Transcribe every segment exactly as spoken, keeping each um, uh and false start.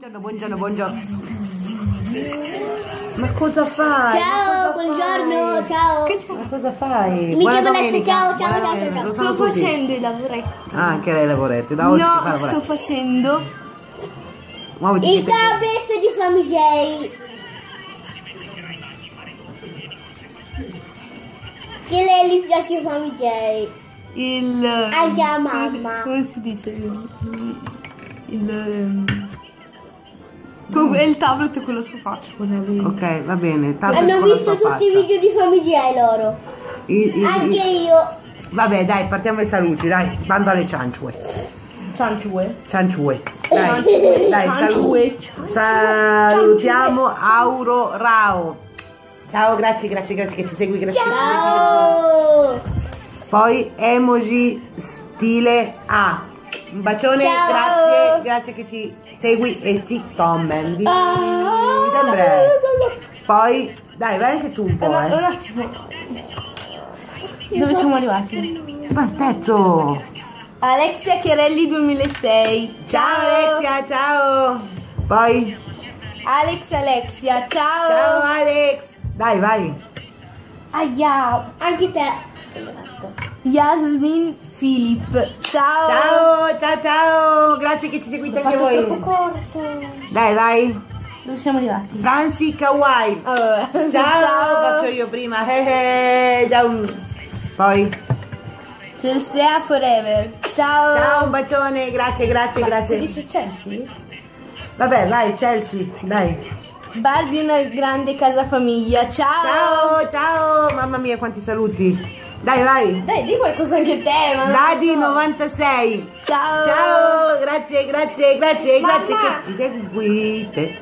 Buongiorno, buongiorno, buongiorno. Ma cosa fai? Ciao, cosa buongiorno, fai? ciao. Che Ma cosa fai? Mi Buona chiamo Alessia, domenica. ciao, ciao, Buona ciao, domenica. ciao. Lo Sto sanno tutti. facendo i lavoretti. Ah, anche lei lavoretti. Da oggi fa No, lavoretti. sto facendo Muoviti Il che te- tablet di Famigei. Che lei gli piace Famigei. il... Anche a mamma. Come si dice? Il... il ehm, comunque il tablet è quello su faccia. quella lì. Ok, va bene. tanto Hanno con la visto sua tutti i faccia. video di Famigei loro. I- i- Anche i- io. Vabbè, dai, partiamo ai saluti, dai. Bando alle cianciue. Cianciue. Cianciue. Dai, dai, Cianciue. salu- salutiamo Auro Rao. Ciao, grazie, grazie, grazie che ci segui. Grazie. Ciao. Poi emoji stile A. Un bacione, Ciao. grazie, grazie che ci segui e ci commenti. Ah. Sempre. Poi, dai, vai anche tu un po', Un eh. attimo. Dove siamo arrivati? Bastetto. Alexia Chiarelli duemilasei. Ciao Alexia, ciao. Poi, Alex Alexia, ciao. ciao Alex. Dai, vai. Aia. Anche te. Yasmin Philip. Ciao. Ciao, ciao, ciao. Grazie che ci seguite anche voi. corto. Dai, vai. Dove siamo arrivati? Franzi Kawaii. Ah, vabbè. Ciao, faccio io prima. Eh, eh, ciao. Poi, Chelsea Forever. Ciao. ciao, un bacione, grazie, grazie, Si grazie. dice Chelsea? Vabbè, vai, Chelsea, dai. Barbie una grande casa famiglia. Ciao. Ciao, ciao, mamma mia, quanti saluti. Dai, vai. Dai, di qualcosa anche te, ma non Dadi lo so. novantasei. Ciao. Ciao, grazie, grazie, grazie, Mamma. grazie che ci seguite.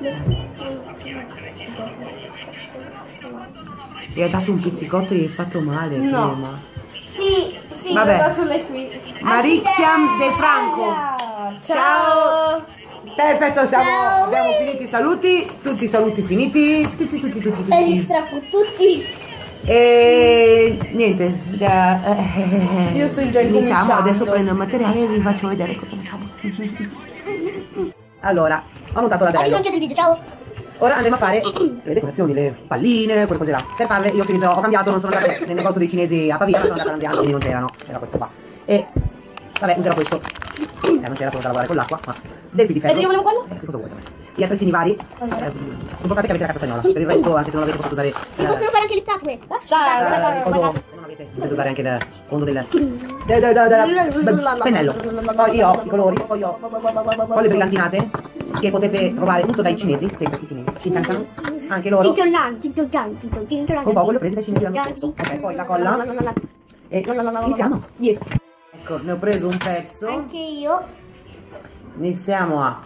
Ti ha dato un pizzicotto e gli hai fatto male. No. prima. Sì, sì. Vabbè. Ho dato lei qui. Marixiam De Franco. Ciao. Ciao. Perfetto, siamo, Ciao. abbiamo finito i saluti. Tutti i saluti finiti. Tutti, tutti, tutti, E li tutti. strappo tutti. E niente. già, eh, Io sto già iniziamo. incominciando. Adesso prendo il materiale e vi faccio vedere cosa facciamo. Allora, ho montato la Oggi non bello. c'è del video, ciao. Ora andremo a fare le decorazioni, le palline, quelle cose là. Per farle io utilizzerò, ho cambiato, non sono andata nel negozio dei cinesi a Pavia, ma sono andata a Andiano, quindi non c'erano, era questo qua. E vabbè, userò questo. Eh, non c'era solo da lavorare con l'acqua, ma del fil di ferro. E se io volevo quello? Eh, che cosa vuoi da me? Gli attrezzini vari. Eh, importante che avete la carta spagnola. Per il resto, anche se non avete, potete usare. Si possono fare anche le statue. Eh, il coso- se non avete, potete usare anche il fondo del, del, del, del, del, del pennello. Poi io ho i colori, poi ho, ho le brillantinate che potete trovare tutto dai cinesi, sempre i cinesi, Shinkansen, anche loro. Cincionan, cincionan, cincionan. Un po' quello presi dai cinesi l'anno scorso. Ok, poi la colla e iniziamo. Yes. Ecco, ne ho preso un pezzo. Anche io. Iniziamo a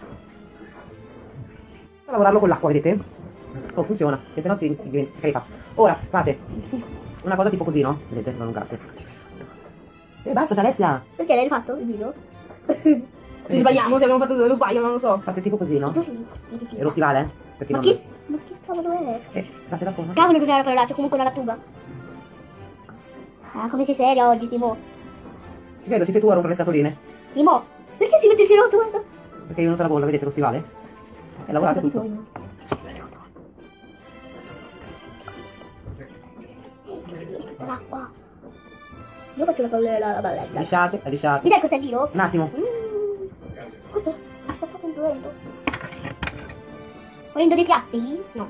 a lavorarlo con l'acqua, vedete? Oh, funziona, che se no si diventa crepa. Ora fate una cosa tipo così, no? Vedete, non allungate. E basta, Alessia. Perché l'hai fatto il video? Se sbagliamo, se abbiamo fatto lo sbaglio, non lo so. Fate tipo così, no? E lo stivale? Perché Ma non... che, ma che cavolo è? Eh, date la forma. Cavolo, cos'era la parolaccia, comunque non la tuba. Ah, come sei seria oggi, Simo? Ci credo, ci sei tu a rompere le scatoline. Simo, perché si mette il cerotto? Guarda. Perché io non te la bolla, vedete lo stivale? E lavorate tutto. L'acqua. Io faccio la, la, la balletta. Lisciate, lisciate. Mi dai il coltellino? Un attimo. Mm. Cos'è? Aspetta, prendo. Prendo dei piatti? No.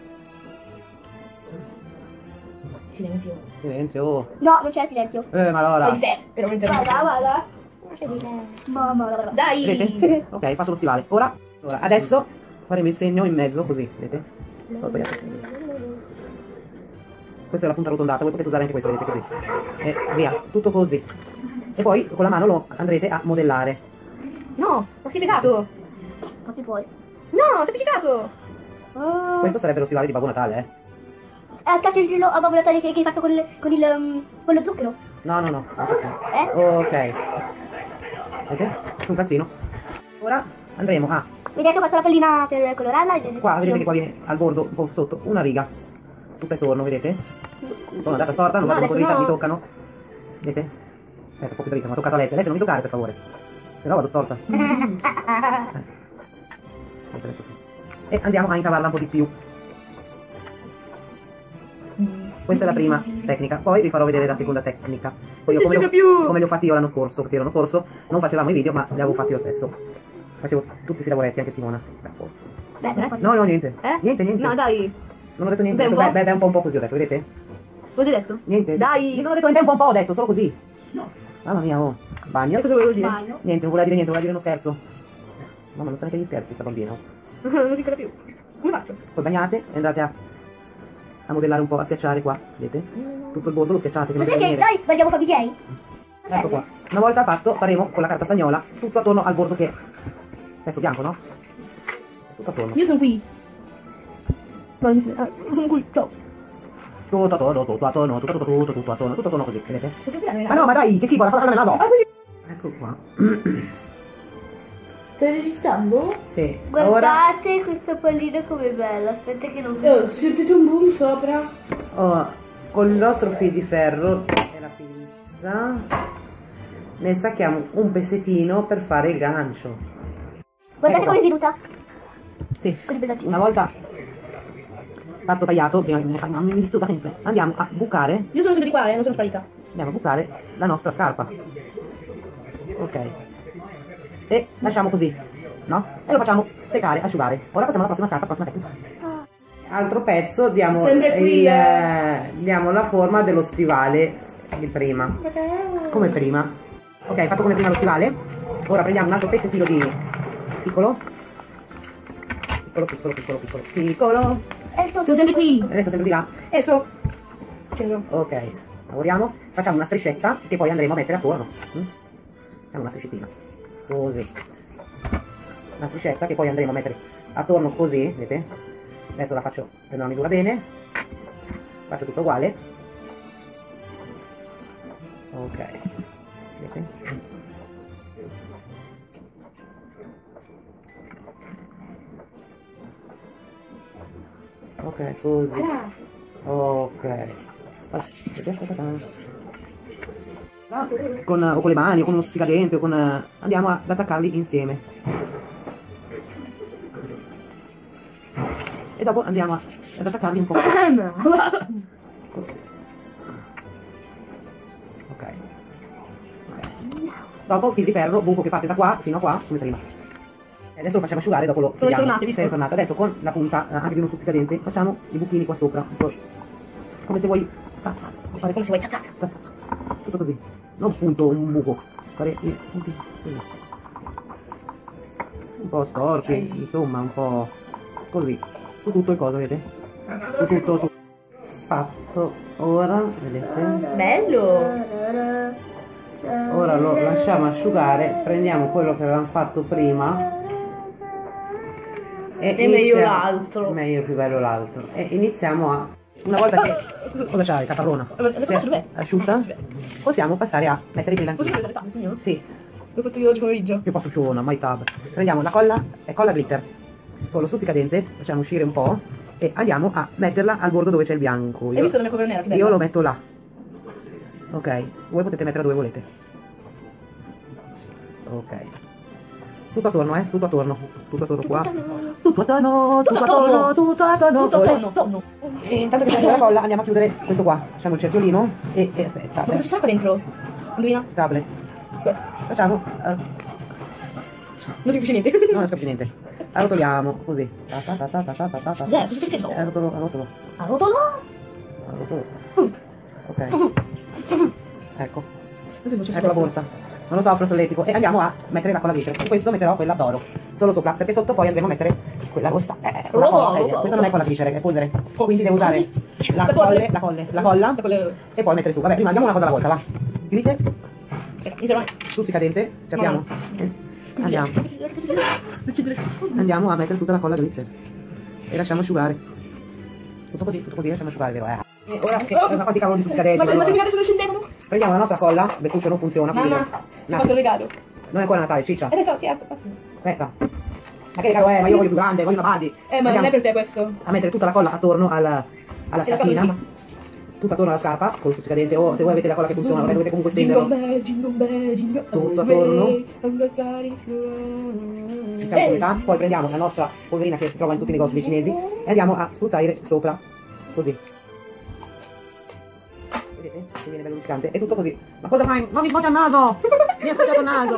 Silenzio. Silenzio. No, non c'è silenzio. Eh, ma allora. Di te, veramente no. Vada, vada. Non c'è silenzio. Mamma, Dai. Vedete? Ok, fatto lo stivale. Ora, ora, adesso faremo il segno in mezzo, così, vedete? Ho sbagliato. Questa è la punta arrotondata, voi potete usare anche questo, vedete così. E via, tutto così. E poi con la mano lo andrete a modellare. No, ma si è piegato. Ma che puoi? No, si è appiccicato. Ah. Questo sarebbe lo stivale di Babbo Natale, eh? È attaccato il gelo a Babbo Natale che, che hai fatto con, il, con, il, um, con lo zucchero. No, no, no. Eh? Ok. Vedete? Un calzino. Ora andremo a... Vedete, ho fatto la pallina per colorarla. Qua, vedete che qua viene al bordo, un po' sotto, una riga. Tutta intorno, vedete? Sono andata storta, non No, vado con adesso dritta, no. mi toccano. Vedete? Aspetta, un po' più dritta, mi ha toccato Alessia. Alessia, non mi toccare, per favore. Se no vado storta. Adesso sì. E andiamo a incavarla un po' di più. Questa è la prima tecnica, poi vi farò vedere la seconda tecnica. Poi io Si come, asciuga lo, più. come li ho fatti io l'anno scorso, perché l'anno scorso non facevamo i video, ma li avevo fatti lo stesso. Facevo tutti questi lavoretti, anche Simona. Ecco. Eh? No, no, niente. Eh? Niente, niente. No, dai. Non ho detto niente. Beh, Ho un detto, po'. beh, beh, un po', un po' così ho detto, vedete? Cosa hai detto? Niente. Dai. Io non ho detto niente, un po', un po', ho detto, solo così. Mamma mia, oh. Bagno. E cosa volevo dire? Bagno. Niente, non voleva dire niente, voleva dire uno scherzo. Mamma, non sa neanche gli scherzi, sta bambina. Non si capisce più. Come faccio? Poi bagnate e andate a, a modellare un po', a schiacciare qua, vedete? Tutto il bordo lo schiacciate, che Ma non sai deve che venire. noi vogliamo fare D J? Ecco qua. Una volta fatto, faremo con la carta stagnola tutto attorno al bordo che... Adesso bianco, no? Tutto attorno. Io sono qui. No, ah, io sono qui. Ciao. Tutto attorno, tutto attorno, tutto attorno, tutto, tutto attorno, tutto attorno così, vedete? Posso tirare? Ma no, ma dai, che schifo, la foto nel naso! Ah, così. Ecco qua. Stai registrando? Sì, ora... Guardate questa pallina come bella. Aspetta che non... Oh, sentite un boom sopra. Oh, con il nostro fil di ferro e la pinza ne stacchiamo un pezzettino per fare il gancio. Guardate Ecco come è qua. venuta. Sì, Così bella. una volta fatto tagliato, prima mi, mi disturba sempre, andiamo a bucare, Io sono sempre di qua, eh, non sono sparita. andiamo a bucare la nostra scarpa. Ok. E lasciamo così, no? E lo facciamo seccare, asciugare. Ora passiamo alla prossima scarpa, prossima tecnica. Altro pezzo, diamo, Sempre qui, il, eh. diamo la forma dello stivale di prima. Come prima. Ok, fatto come prima lo stivale. Ora prendiamo un altro pezzettino di piccolo. Piccolo, piccolo, piccolo, piccolo, piccolo. Sono sempre qui. Adesso sempre di là. Esco. Scendo. Ok, lavoriamo. Facciamo una striscetta che poi andremo a mettere attorno. Mm? Facciamo una striscettina. Così. Una striscetta che poi andremo a mettere attorno così, vedete? Adesso la faccio, prendo la misura bene. Faccio tutto uguale. Ok. Vedete? Ok, così. Ok. Con, o con le mani, o con uno stuzzicadente, o con... andiamo ad attaccarli insieme. E dopo andiamo ad attaccarli un po'. Ok. Ok. Dopo fil di ferro, buco che parte da qua fino a qua, come prima. E adesso lo facciamo asciugare, dopo lo Sono chiudiamo. tornate, visto? Sei tornata. Adesso con la punta eh, anche di uno stuzzicadente facciamo i buchini qua sopra. Un po'. Come se vuoi... Zaz, zaz, fare come se vuoi... Zaz, zaz, zaz, zaz. Tutto così. Non punto, un buco. Fare i punti così. Un po' storti, insomma, un po' così. Su tutto il coso, vedete? Su tutto, tutto. Fatto. Ora, vedete? Bello. Ora lo lasciamo asciugare, prendiamo quello che avevamo fatto prima e È meglio iniziamo- l'altro. meglio più bello l'altro e iniziamo a una volta che cosa c'hai, caparrona? Adesso Si faccio è bene. asciutta possiamo passare a mettere i Posso brillantini. vedere tanto mio? Sì, L'ho fatto io oggi pomeriggio. più posso suona, my tab. Prendiamo la colla e colla glitter con lo stuzzicadente, facciamo uscire un po' e andiamo a metterla al bordo dove c'è il bianco. Hai Io, visto la mia cover nera? Che bella. io lo metto là. Ok, voi potete metterla dove volete. Ok. Tutto attorno, eh? Tutto attorno. Tutto attorno qua. Tutto attorno, tutto attorno, tutto attorno. Tutto attorno, attorno. E intanto che c'è la colla andiamo a chiudere questo qua. Facciamo il cerchiolino e, e aspetta. Ma cosa ci sta qua dentro? Indovina? Tablet. Aspetta. Facciamo. eh, Non si capisce niente. non ne capisci niente. Arrotoliamo così. Ta ta ta ta ta ta ta ta ta. Cos'è? Cosa stai facendo? Arrotolo, arrotolo. A rotolo? Arrotolo. Ok. Ecco. Così non c'è Ecco la borsa. Non lo so, prosolletico. E andiamo a mettere la colla glitter. Su questo metterò quella d'oro. Solo sopra, perché sotto poi andremo a mettere quella rossa. Eh, quella Rosa, colla, eh, rosa, questa non è colla glitter, è polvere. Quindi devo usare la La colla, polvere. la colla, la colla Quelle... e poi mettere su. Vabbè, prima andiamo una cosa alla volta, va. Glitter, Insieme. stuzzicadente, ci abbiamo. Eh, Andiamo. Andiamo a mettere tutta la colla glitter. E lasciamo asciugare. Tutto così, tutto così, lasciamo asciugare, vero? Eh. E ora che oh. quanti cavoli di stuzzicadenti. Ma ma allora. se mi adesso non scendevano? Prendiamo la nostra colla, Bettuccio non funziona, quindi Mamma, ti ho no. fatto il regalo. Non è ancora Natale, ciccia. Eh, detto, sì, eh. Aspetta. Ma che regalo è? Ma io voglio più grande, voglio una Barbie. Eh, ma non Andiamo è per te questo. a mettere tutta la colla attorno alla, alla E la scarpina. scatola tutto attorno alla scarpa, con lo stuzzicadente, o se voi avete la colla che funziona, magari dovete comunque stenderlo. Tutto attorno. Iniziamo con metà, poi prendiamo la nostra polverina che si trova in tutti i negozi dei cinesi e andiamo a spruzzare sopra, così. Vedete? Che viene bello luccicante, è tutto così. Ma cosa fai? Non mi sboccia il naso! Mi ha scocciato il naso!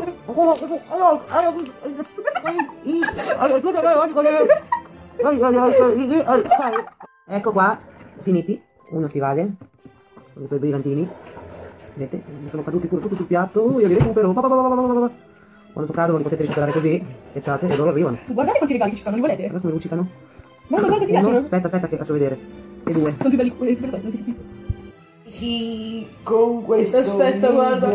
Ecco qua, finiti. Uno si vale, con i suoi brillantini. Vedete? Mi sono caduti pure tutti sul piatto, io li recupero. Quando so cadono li potete recuperare così, schiacciate e loro arrivano. Guardate quanti regali che ci sono, li volete? Guardate come luccicano. Guarda, guarda, ti Uno, piacciono? aspetta, aspetta che faccio vedere. E due. Sono più belli quelli per questo, questi. Sì, con questo Aspetta, video. guarda.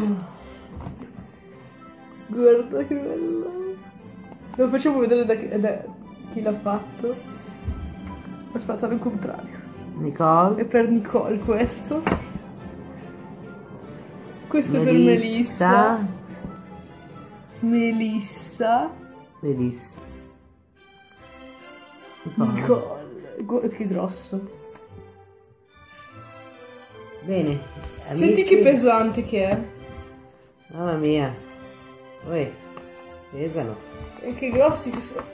Guarda che bello. Lo facciamo vedere da chi, da chi l'ha fatto. Aspetta, al contrario. Nicole. E per Nicole questo. Questo è per Melissa. Melissa. Melissa. Nicole. Guarda che grosso. Bene. Senti amici. che pesante che è. Mamma mia. Uè, pesano. E che grossi che sono.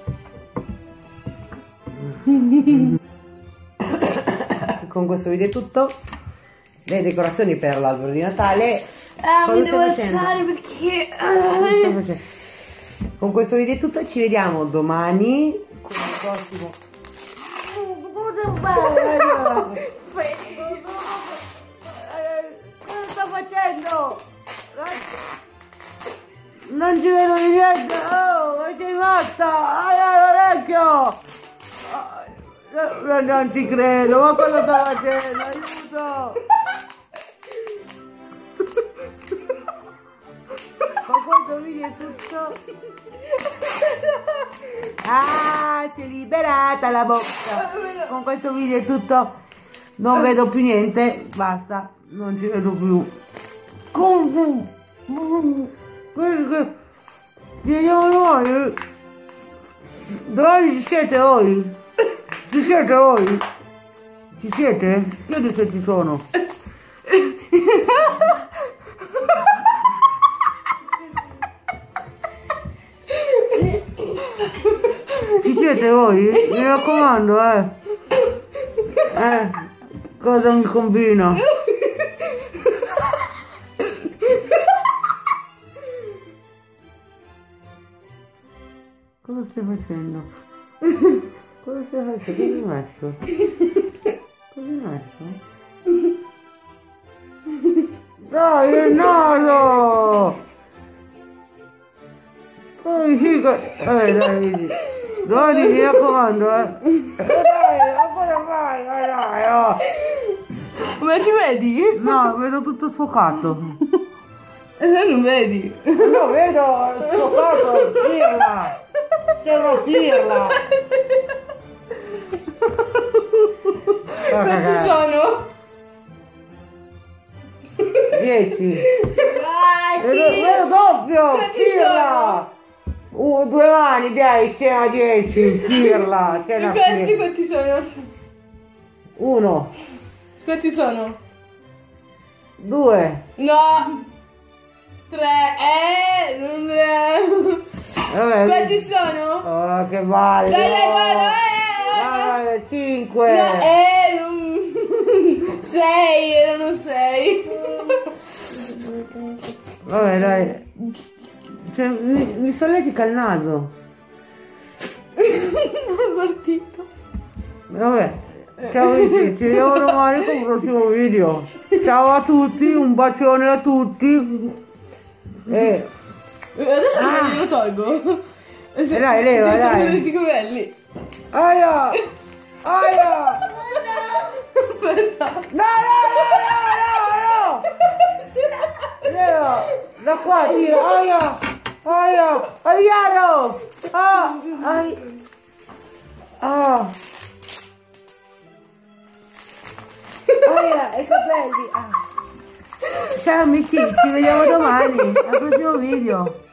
Con questo video è tutto. Le decorazioni per l'albero di Natale. Ah, Cosa mi stai devo facendo? alzare perché... Cosa stai facendo? Con questo video è tutto, ci vediamo domani con il prossimo. Cosa sto facendo? Non ci vedo di niente! Oh, ma sei matta! Ai, all'orecchio! Oh, non ci credo, ma cosa sto facendo? Aiuto! Con questo video è tutto. Ah, si è liberata la bocca. Con questo video è tutto. Non vedo più niente. Basta. Non ci vedo più. Ci vediamo noi. Dove ci siete voi? Ci siete voi? Ci siete? Chiedi se ci sono. Ci siete voi? Mi raccomando, eh. Eh, cosa mi combina? Cosa stai facendo? Cosa stai facendo? Che hai messo? Cosa hai messo? Dai, il naso! Dai, figa! Eh, dai, dai, mi raccomando, eh! Eh, dai, ancora vai, dai, dai, oh! Ma ci vedi? No, vedo tutto sfocato! E se non vedi? No, vedo sfocato, pirla! C'è una pirla! Quanti sono? Dieci! Dai, Vedo, vedo doppio! Quanti Pirla! Uh, due mani, dai, c'è una dieci! Pirla! C'è E una questi pirla! quanti sono? Uno! Quanti sono? Due! No! Tre, eh, non tre. Vabbè, Quanti sono? oh, che male! Dai, dai, guarda, eh, Ah, cinque! no, eh, non... sei, erano sei. Vabbè, dai! Cioè, mi, mi solletica il naso! È partito. Vabbè, ciao amici, ci vediamo domani con un prossimo video. Ciao a tutti, un bacione a tutti. E Adesso Ah. lo tolgo. E Eh, dai, leva, dai. Tutti belli. aia! Aia! Aspetta. No, no, no, no, no, no! Leva, da qua, tira, aia! Aia! Aiano! Ah! Ai! Ah! Aia, i capelli! Ah. Ciao amici, ci vediamo domani al prossimo video.